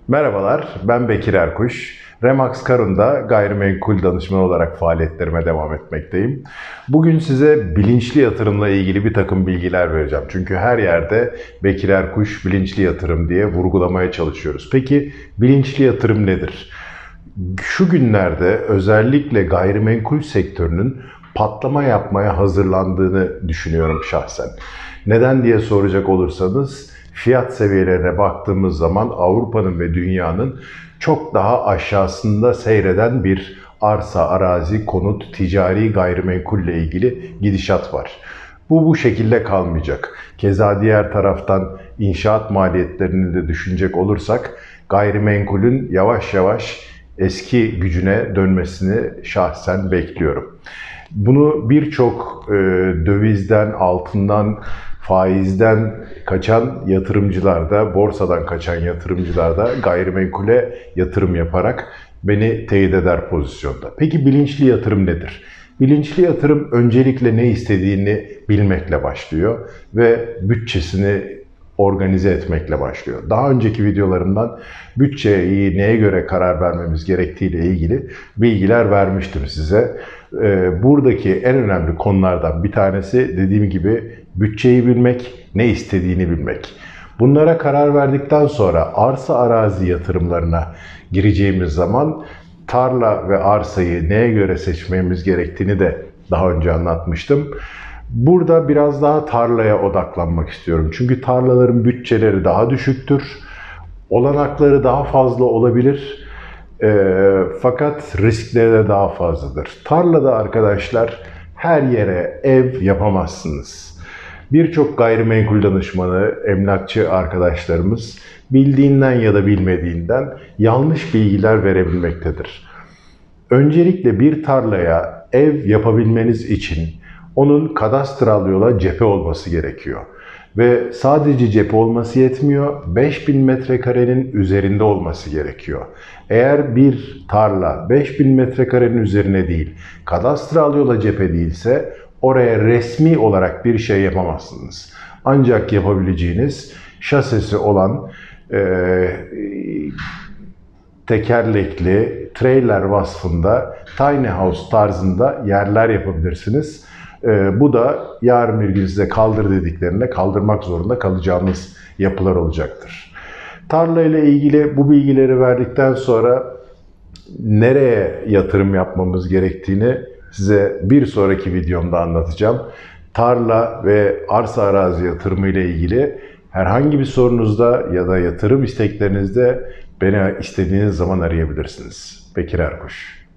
Merhabalar, ben Bekir Erkuş. Remax Karun'da gayrimenkul danışmanı olarak faaliyetlerime devam etmekteyim. Bugün size bilinçli yatırımla ilgili bir takım bilgiler vereceğim. Çünkü her yerde Bekir Erkuş bilinçli yatırım diye vurgulamaya çalışıyoruz. Peki bilinçli yatırım nedir? Şu günlerde özellikle gayrimenkul sektörünün patlama yapmaya hazırlandığını düşünüyorum şahsen. Neden diye soracak olursanız, fiyat seviyelerine baktığımız zaman Avrupa'nın ve dünyanın çok daha aşağısında seyreden bir arsa, arazi, konut, ticari gayrimenkulle ilgili gidişat var. Bu şekilde kalmayacak. Keza diğer taraftan inşaat maliyetlerini de düşünecek olursak gayrimenkulün yavaş yavaş eski gücüne dönmesini şahsen bekliyorum. Bunu birçok dövizden, altından, faizden kaçan yatırımcılar da, borsadan kaçan yatırımcılar da gayrimenkule yatırım yaparak beni teyit eder pozisyonda. Peki bilinçli yatırım nedir? Bilinçli yatırım öncelikle ne istediğini bilmekle başlıyor ve bütçesini organize etmekle başlıyor. Daha önceki videolarımdan bütçeyi neye göre karar vermemiz gerektiğiyle ilgili bilgiler vermiştim size. Buradaki en önemli konulardan bir tanesi, dediğim gibi, bütçeyi bilmek, ne istediğini bilmek. Bunlara karar verdikten sonra arsa arazi yatırımlarına gireceğimiz zaman tarla ve arsayı neye göre seçmemiz gerektiğini de daha önce anlatmıştım. Burada biraz daha tarlaya odaklanmak istiyorum. Çünkü tarlaların bütçeleri daha düşüktür. Olanakları daha fazla olabilir. Fakat riskleri de daha fazladır. Tarlada arkadaşlar her yere ev yapamazsınız. Birçok gayrimenkul danışmanı, emlakçı arkadaşlarımız bildiğinden ya da bilmediğinden yanlış bilgiler verebilmektedir. Öncelikle bir tarlaya ev yapabilmeniz için onun kadastral yola cephe olması gerekiyor. Ve sadece cephe olması yetmiyor, 5000 metrekarenin üzerinde olması gerekiyor. Eğer bir tarla 5000 metrekarenin üzerine değil, kadastral yola cephe değilse oraya resmi olarak bir şey yapamazsınız. Ancak yapabileceğiniz şasisi olan tekerlekli, trailer vasfında, tiny house tarzında yerler yapabilirsiniz. Bu da yarın bir gün size kaldır dediklerinde kaldırmak zorunda kalacağınız yapılar olacaktır. Tarla ile ilgili bu bilgileri verdikten sonra nereye yatırım yapmamız gerektiğini size bir sonraki videomda anlatacağım. Tarla ve arsa arazi yatırımı ile ilgili herhangi bir sorunuzda ya da yatırım isteklerinizde beni istediğiniz zaman arayabilirsiniz. Bekir Erkuş.